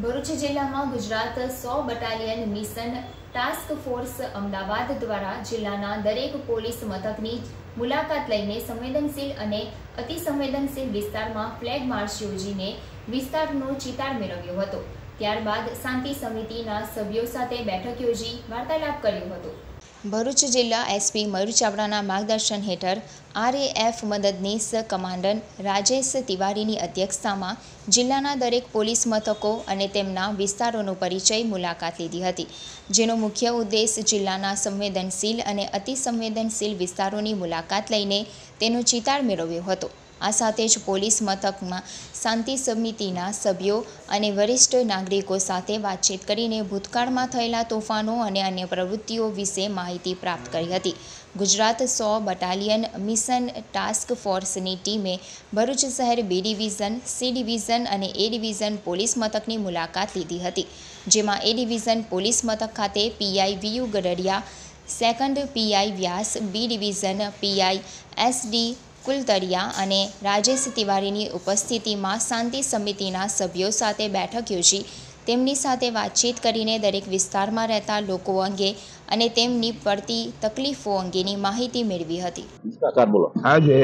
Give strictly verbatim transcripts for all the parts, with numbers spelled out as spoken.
ભરૂચ જિલ્લામાં ગુજરાત સો battalion mission task force Ahmedabad દ્વારા જિલ્લાના દરેક પોલીસ મથકની મુલાકાત લઈને સંવેદનશીલ અને અતિ સંવેદનશીલ વિસ્તારમાં ફ્લેગ માર્ચ યોજીને વિસ્તારનો ચિતાર મેળવ્યો હતો। ત્યારબાદ શાંતિ સમિતિના સભ્યો સાથે બેઠક યોજી વાર્તાલાપ કર્યો હતો। ભરૂચ જિલ્લા એસપી મયુર ચાવડાના માર્ગદર્શન હેઠળ આરએએફ મદદનીશ કમાન્ડન્ટ રાજેશ તિવારીની અધ્યક્ષતામાં જિલ્લાના દરેક પોલીસ મથકો અને તેમના વિસ્તારોનો પરિચય મુલાકાત લીધી હતી, જેનો મુખ્ય ઉદ્દેશ જિલ્લાના સંવેદનશીલ અને અતિ સંવેદનશીલ વિસ્તારોની મુલાકાત લઈને તેનો ચિતાર મેળવ્યો હતો। આ સાથે જ પોલીસ મથકમાં શાંતિ સમિતિના સભ્યો અને વરિષ્ઠ નાગરિકો સાથે વાતચીત કરીને ભૂતકાળમાં થયેલા તોફાનો અને અન્ય પ્રવૃત્તિઓ વિશે માહિતી પ્રાપ્ત કરી હતી। ગુજરાત સો બટાલિયન મિશન ટાસ્ક ફોર્સની ટીમે ભરૂચ શહેર બી ડિવિઝન, સી ડિવિઝન અને એ ડિવિઝન પોલીસ મથકની મુલાકાત લીધી હતી, જેમાં એ ડિવિઝન પોલીસ મથક ખાતે PI V U Gadadiya, second PI Vyas, B division PI S D Kultariya અને રાજેશ તિવારીની ઉપસ્થિતિમાં શાંતિ સમિતિના સભ્યો સાથે બેઠક યોજી તેમની સાથે વાતચીત કરીને દરેક વિસ્તારમાં રહેતા લોકો અંગે અને તેમની પડતી તકલીફો અંગેની માહિતી મેળવી હતી। આજે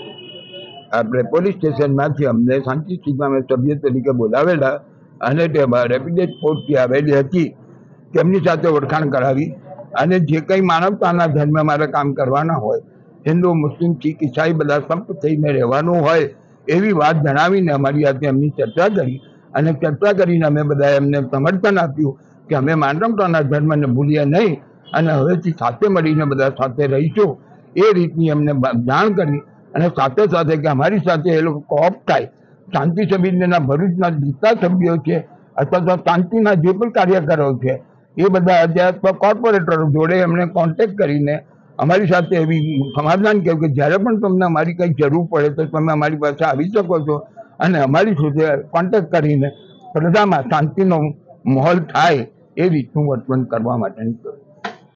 આપણે પોલીસ સ્ટેશનમાંથી અમને શાંતિ સમિતિમાં સભ્ય તરીકે બોલાવેલા અને તેમાં રેપિડેટ ફોર્સથી આવેલી હતી, તેમની સાથે ઓળખાણ કરાવી અને જે કંઈ માનવતાના ધર્મે મારે કામ કરવાના હોય, હિન્દુ, મુસ્લિમ, શીખ, ઈસાઈ બધા સંપ થઈને રહેવાનું હોય એવી વાત જણાવીને અમારી સાથે એમની ચર્ચા કરી અને ચર્ચા કરીને અમે બધા એમને સમર્થન આપ્યું કે અમે માનવતાના ધર્મને ભૂલીએ નહીં અને હવેથી સાથે મળીને બધા સાથે રહીશું, એ રીતની એમને જાણ કરી અને સાથે સાથે કે અમારી સાથે એ લોકો કોઓપ થાય, શાંતિ સમિતિના ભરૂચના જેટલા સભ્યો છે અથવા તો શાંતિના જે પણ કાર્યકરો છે એ બધા અત્યારે કોર્પોરેટરો જોડે એમણે કોન્ટેક્ટ કરીને અમારી સાથે એવી સમાધાન કહ્યું કે જ્યારે પણ તમને અમારી કંઈ જરૂર પડે તો તમે અમારી પાસે આવી શકો છો અને અમારી સાથે કોન્ટેક્ટ કરીને પ્રજામાં શાંતિનો માહોલ થાય એ રીતનું વર્તન કરવા માટેની